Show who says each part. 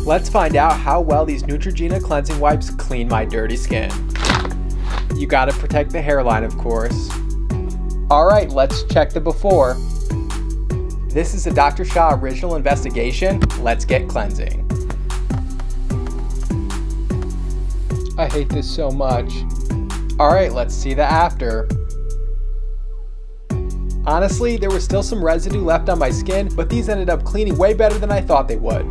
Speaker 1: Let's find out how well these Neutrogena cleansing wipes clean my dirty skin. You gotta protect the hairline, of course. Alright, let's check the before. This is a Dr. Shah original investigation. Let's get cleansing. I hate this so much. Alright, let's see the after. Honestly, there was still some residue left on my skin, but these ended up cleaning way better than I thought they would.